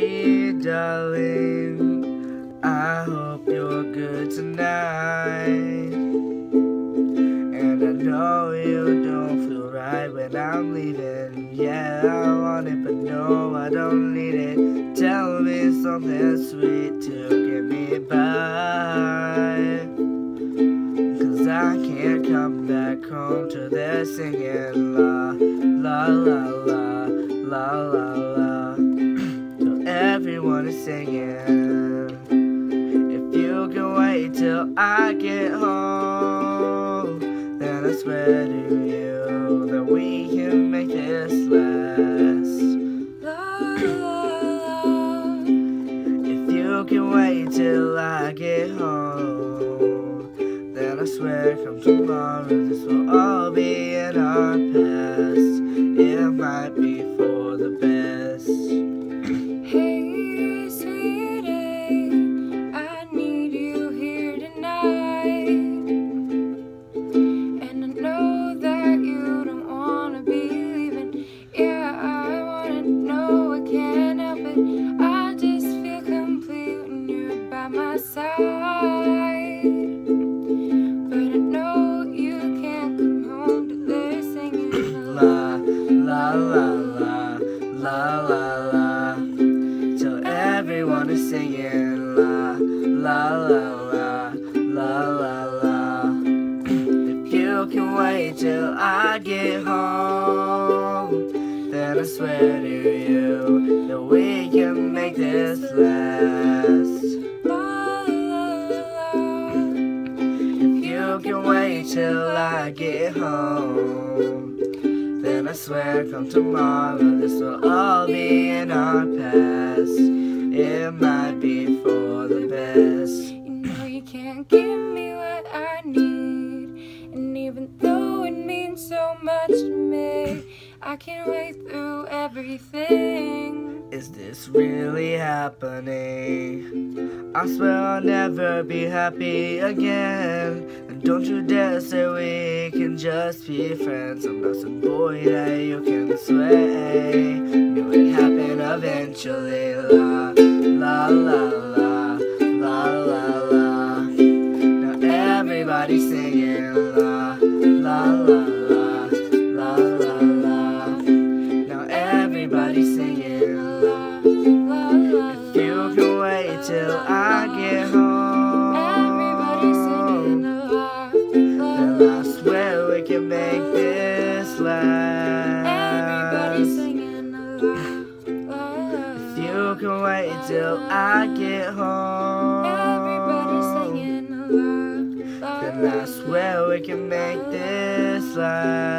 Hey darling, I hope you're good tonight. And I know you don't feel right when I'm leaving. Yeah, I want it, but no, I don't need it. Tell me something sweet to get me by, 'cause I can't come back home to their singing la, la, la, la, la, la, la. So everyone is singing. If you can wait till I get home, then I swear to you that we can make this last. La, la, la. If you can wait till I get home, then I swear come tomorrow this will all be in our past. It might be for the best. Hey, sweetie, I need you here tonight. And I know that you don't wanna be leaving. Yeah, I wanna know, I can't help it. I just feel complete when you're by my side. But I know you can't come home to their singing La, la, la, la, la, la, la. So everyone is singing la, la, la, la, la, la, la. If you can wait till I get home, then I swear to you that we can make this last. la, la, la. If you can wait till I get home, then I swear come tomorrow this will all be in our past. It might be for the best. You know you can't give me what I need. And even though it means so much to me, I can't wait through everything. Is this really happening? I swear I'll never be happy again. And don't you dare say we can just be friends. I'm not some boy that you can sway. Knew it happen eventually. La, la, la, la, la, la, la. Now everybody's singing la, la, la, la, la, la, la. Now everybody's singing la, La, la, if you can wait till I get home, everybody's singing la, la, then I swear we can make this last. everybody's singing la, la, If you can wait till I get everybody's home, singing la, la, then I swear we can make this last.